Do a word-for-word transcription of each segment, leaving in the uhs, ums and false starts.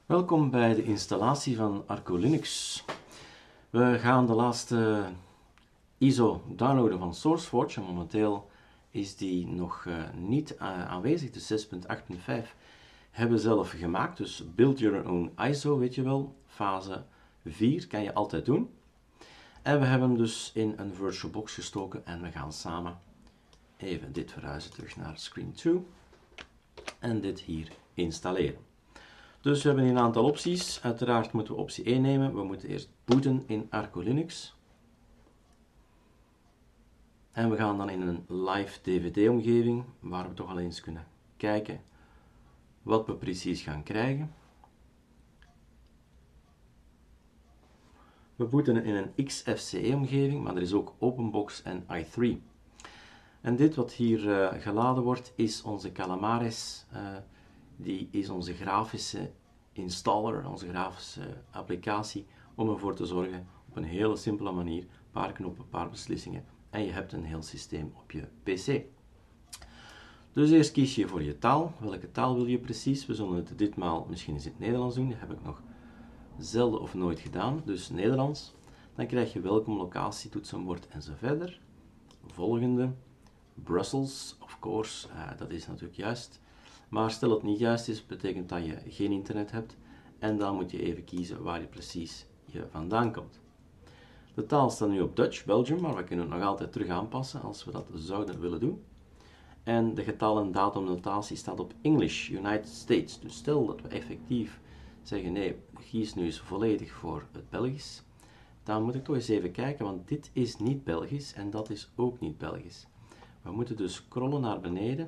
Welkom bij de installatie van Arco Linux. We gaan de laatste I S O downloaden van SourceForge en momenteel is die nog uh, niet uh, aanwezig, de zes punt acht punt vijf hebben we zelf gemaakt, dus build your own I S O, weet je wel, fase vier kan je altijd doen. En we hebben hem dus in een VirtualBox gestoken en we gaan samen even dit verhuizen terug naar screen twee en dit hier installeren. Dus we hebben een aantal opties. Uiteraard moeten we optie één nemen. We moeten eerst booten in Arco Linux. En we gaan dan in een live D V D-omgeving, waar we toch al eens kunnen kijken wat we precies gaan krijgen. We booten in een X F C E-omgeving, maar er is ook OpenBox en i drie. En dit wat hier uh, geladen wordt, is onze Calamares. Uh, die is onze grafische installer, onze grafische applicatie, om ervoor te zorgen op een hele simpele manier, een paar knoppen, een paar beslissingen, en je hebt een heel systeem op je P C. Dus eerst kies je voor je taal. Welke taal wil je precies? We zullen het ditmaal misschien eens in het Nederlands doen. Dat heb ik nog zelden of nooit gedaan. Dus Nederlands. Dan krijg je welkom, locatie, toetsenbord en zo verder. Volgende. Brussels, of course. Uh, dat is natuurlijk juist. Maar stel het niet juist is, betekent dat je geen internet hebt. En dan moet je even kiezen waar je precies je vandaan komt. De taal staat nu op Dutch, Belgium, maar we kunnen het nog altijd terug aanpassen als we dat zouden willen doen. En de getal- en datumnotatie staat op English, United States. Dus stel dat we effectief zeggen, nee, kies nu eens volledig voor het Belgisch. Dan moet ik toch eens even kijken, want dit is niet Belgisch en dat is ook niet Belgisch. We moeten dus scrollen naar beneden.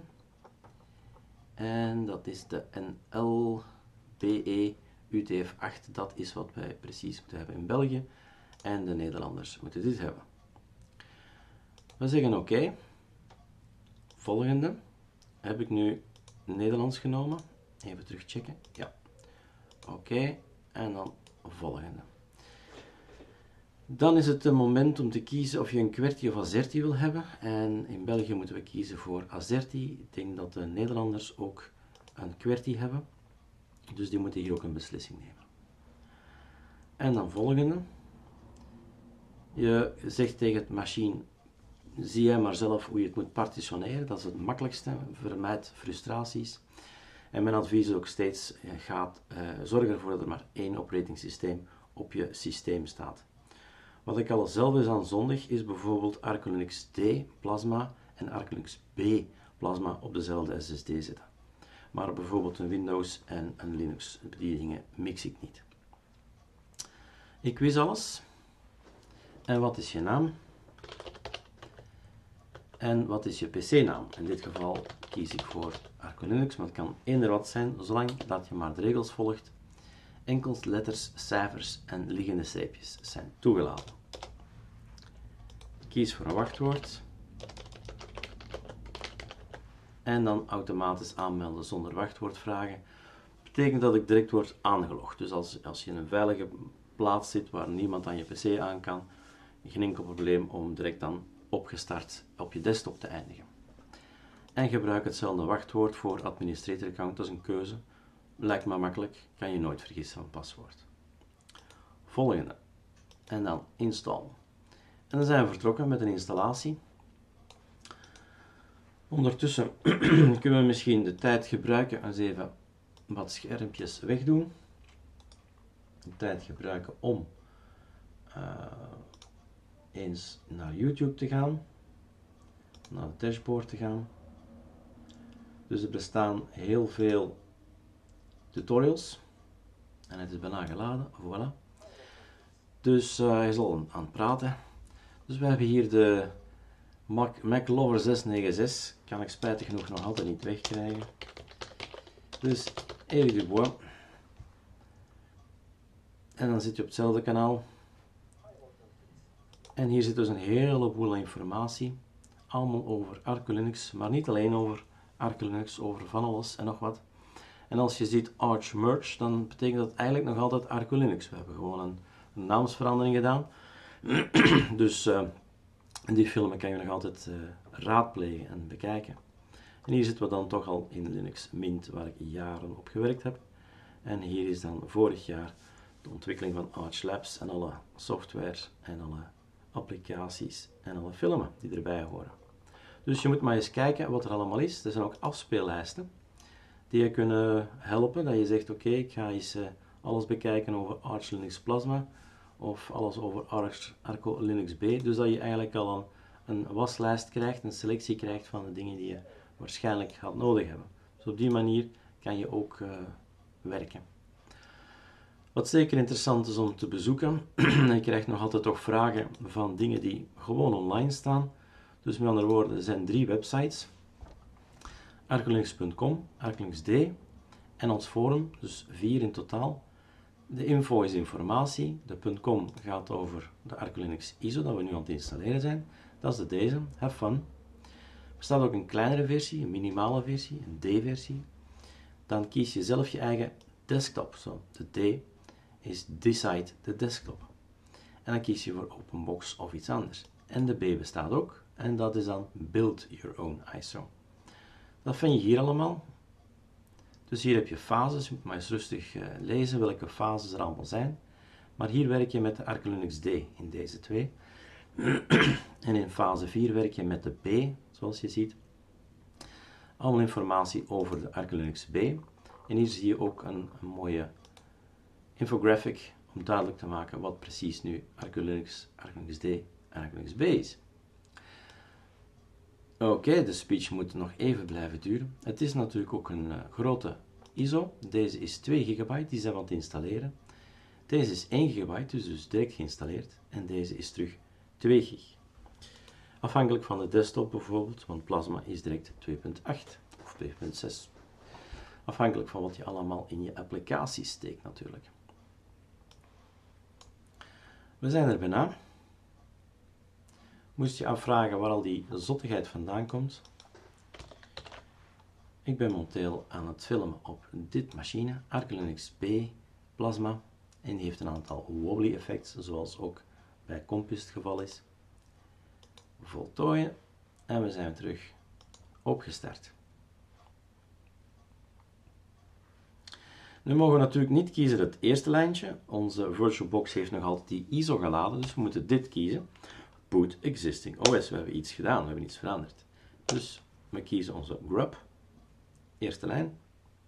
En dat is de N L B E U T F acht, dat is wat wij precies moeten hebben in België. En de Nederlanders moeten dit hebben. We zeggen oké. Okay. Volgende. Heb ik nu Nederlands genomen? Even terugchecken. Ja. Oké. Okay. En dan volgende. Dan is het een moment om te kiezen of je een QWERTY of AZERTY wil hebben. En in België moeten we kiezen voor AZERTY. Ik denk dat de Nederlanders ook een QWERTY hebben. Dus die moeten hier ook een beslissing nemen. En dan volgende. Je zegt tegen het machine, zie jij maar zelf hoe je het moet partitioneren. Dat is het makkelijkste. Vermijd frustraties. En mijn advies is ook steeds, gaat, uh, zorg ervoor dat er maar één operating systeem op je systeem staat. Wat ik al zelf eens aanzondig is bijvoorbeeld Arco Linux D, Plasma, en Arco Linux B, Plasma, op dezelfde S S D zetten. Maar bijvoorbeeld een Windows en een Linux, die dingen mix ik niet. Ik wist alles. En wat is je naam? En wat is je P C-naam? In dit geval kies ik voor Arco Linux, maar het kan eender wat zijn, zolang dat je maar de regels volgt. Enkel letters, cijfers en liggende streepjes zijn toegelaten. Kies voor een wachtwoord. En dan automatisch aanmelden zonder wachtwoord vragen. Dat betekent dat ik direct word aangelogd. Dus als, als je in een veilige plaats zit waar niemand aan je P C aan kan, geen enkel probleem om direct dan opgestart op je desktop te eindigen. En gebruik hetzelfde wachtwoord voor administrator account, dat is een keuze. Lijkt me makkelijk, kan je nooit vergissen van paswoord. Volgende. En dan install. En dan zijn we vertrokken met een installatie. Ondertussen kunnen we misschien de tijd gebruiken en eens even wat schermpjes wegdoen. De tijd gebruiken om uh, eens naar YouTube te gaan. Naar het dashboard te gaan. Dus er bestaan heel veel tutorials. En het is bijna geladen. Voilà. Dus uh, hij is al aan het praten. Dus we hebben hier de Mac, Mac Lover zes negen zes. Kan ik spijtig genoeg nog altijd niet wegkrijgen. Dus Erik Dubois. En dan zit je op hetzelfde kanaal. En hier zit dus een heleboel informatie. Allemaal over Arco Linux. Maar niet alleen over Arco Linux, over van alles en nog wat. En als je ziet Arch Merge, dan betekent dat eigenlijk nog altijd Arco Linux. We hebben gewoon een, een naamsverandering gedaan. Dus uh, die filmen kan je nog altijd uh, raadplegen en bekijken. En hier zitten we dan toch al in Linux Mint, waar ik jaren op gewerkt heb. En hier is dan vorig jaar de ontwikkeling van Arch Labs en alle software en alle applicaties en alle filmen die erbij horen. Dus je moet maar eens kijken wat er allemaal is. Er zijn ook afspeellijsten die je kunnen helpen. Dat je zegt, oké, okay, ik ga eens uh, alles bekijken over Arch Linux Plasma of alles over Arch Arco Linux B. Dus dat je eigenlijk al een, een waslijst krijgt, een selectie krijgt van de dingen die je waarschijnlijk gaat nodig hebben. Dus op die manier kan je ook uh, werken. Wat zeker interessant is om te bezoeken, je krijgt nog altijd toch vragen van dingen die gewoon online staan. Dus met andere woorden, er zijn drie websites. arcolinux punt com, ArcoLinux-D en ons forum, dus vier in totaal. De info is informatie, de .com gaat over de ArcoLinux I S O dat we nu aan het installeren zijn. Dat is de deze, have fun. Er staat ook een kleinere versie, een minimale versie, een D-versie. Dan kies je zelf je eigen desktop, zo. De D is Decide the Desktop. En dan kies je voor OpenBox of iets anders. En de B bestaat ook, en dat is dan Build Your Own I S O. Dat vind je hier allemaal. Dus hier heb je fases, je moet maar eens rustig uh, lezen welke fases er allemaal zijn. Maar hier werk je met de ArcoLinux-D in deze twee. En in fase vier werk je met de B, zoals je ziet. Allemaal informatie over de ArcoLinux-B. En hier zie je ook een, een mooie infographic om duidelijk te maken wat precies nu ArcoLinux, ArcoLinux-D en ArcoLinux-B is. Oké, okay, de speech moet nog even blijven duren. Het is natuurlijk ook een uh, grote I S O. Deze is twee gigabyte, die zijn we aan het installeren. Deze is één gigabyte, dus, dus direct geïnstalleerd. En deze is terug twee gig. Afhankelijk van de desktop bijvoorbeeld, want Plasma is direct twee punt acht of twee punt zes. Afhankelijk van wat je allemaal in je applicatie steekt natuurlijk. We zijn er bijna. Moest je afvragen waar al die zottigheid vandaan komt. Ik ben momenteel aan het filmen op dit machine, ArcoLinux-B Plasma. En die heeft een aantal wobbly effects, zoals ook bij Compass het geval is. Voltooien. En we zijn terug opgestart. Nu mogen we natuurlijk niet kiezen het eerste lijntje. Onze VirtualBox heeft nog altijd die I S O geladen, dus we moeten dit kiezen. Boot existing O S. We hebben iets gedaan, we hebben iets veranderd. Dus we kiezen onze grub. Eerste lijn.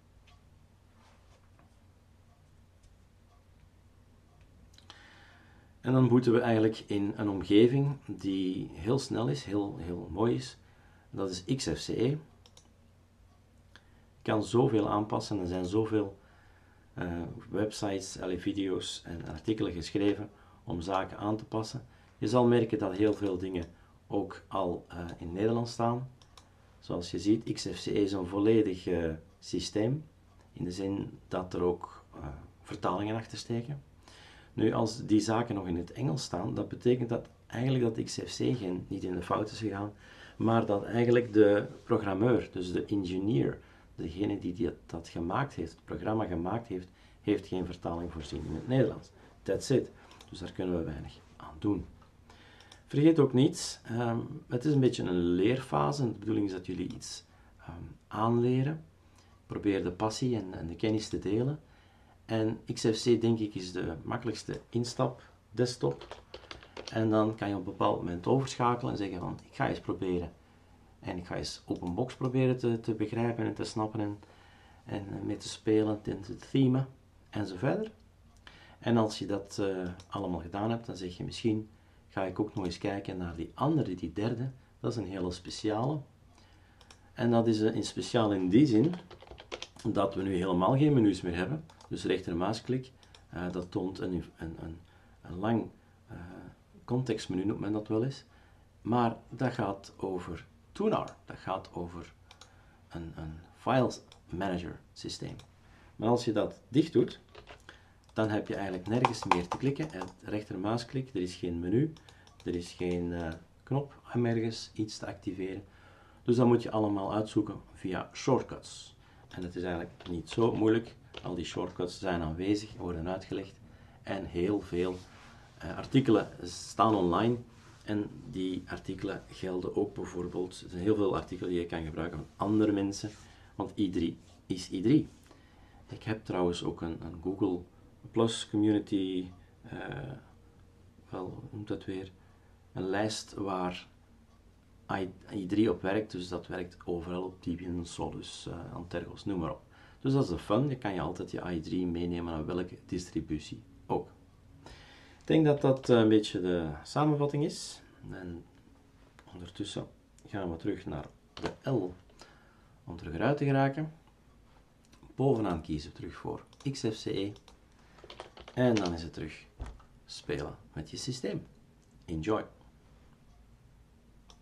En dan booten we eigenlijk in een omgeving die heel snel is, heel, heel mooi is. Dat is X F C E. Je kan zoveel aanpassen, er zijn zoveel uh, websites, alle video's en artikelen geschreven om zaken aan te passen. Je zal merken dat heel veel dingen ook al uh, in Nederlands staan. Zoals je ziet, X F C E is een volledig uh, systeem, in de zin dat er ook uh, vertalingen achter steken. Nu, als die zaken nog in het Engels staan, dat betekent dat eigenlijk dat X F C E geen, niet in de fout is gegaan, maar dat eigenlijk de programmeur, dus de engineer, degene die dat, dat gemaakt heeft, het programma gemaakt heeft, heeft geen vertaling voorzien in het Nederlands. That's it. Dus daar kunnen we weinig aan doen. Vergeet ook niet, um, het is een beetje een leerfase. De bedoeling is dat jullie iets um, aanleren. Probeer de passie en, en de kennis te delen. En X F C denk ik is de makkelijkste instap desktop. En dan kan je op een bepaald moment overschakelen en zeggen van ik ga eens proberen. En ik ga eens OpenBox proberen te, te begrijpen en te snappen en, en mee te spelen en te themen en zo verder. En als je dat uh, allemaal gedaan hebt, dan zeg je misschien ga ik ook nog eens kijken naar die andere, die derde. Dat is een hele speciale. En dat is een speciaal in die zin dat we nu helemaal geen menus meer hebben. Dus rechtermuisklik, uh, dat toont een, een, een, een lang uh, contextmenu, noemt men dat wel eens. Maar dat gaat over Tunar, dat gaat over een, een file manager systeem. Maar als je dat dicht doet, dan heb je eigenlijk nergens meer te klikken. En rechtermuisklik, er is geen menu, er is geen uh, knop om ergens iets te activeren. Dus dat moet je allemaal uitzoeken via shortcuts. En het is eigenlijk niet zo moeilijk. Al die shortcuts zijn aanwezig, worden uitgelegd. En heel veel uh, artikelen staan online. En die artikelen gelden ook bijvoorbeeld, er zijn heel veel artikelen die je kan gebruiken van andere mensen. Want I drie is I drie. Ik heb trouwens ook een, een Google Plus community, uh, wel, hoe noemt dat weer? Een lijst waar I drie op werkt, dus dat werkt overal op Debian, Solus, uh, Antergos, noem maar op. Dus dat is de fun, je kan je altijd je I drie meenemen naar welke distributie ook. Ik denk dat dat een beetje de samenvatting is. En ondertussen gaan we terug naar de L om terug eruit te geraken. Bovenaan kiezen we terug voor X F C E. En dan is het terug spelen met je systeem. Enjoy!